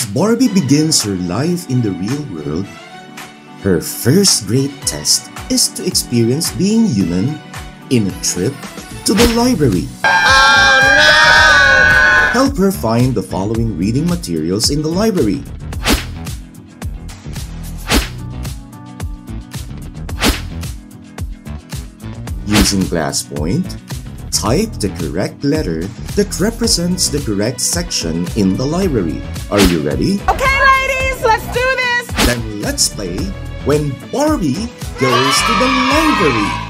Barbie begins her life in the real world, her first great test is to experience being human in a trip to the library. Oh no! Help her find the following reading materials in the library. Using glass point, type the correct letter that represents the correct section in the library. Are you ready? Okay, ladies, let's do this! Then let's play When Barbie Goes to the Library.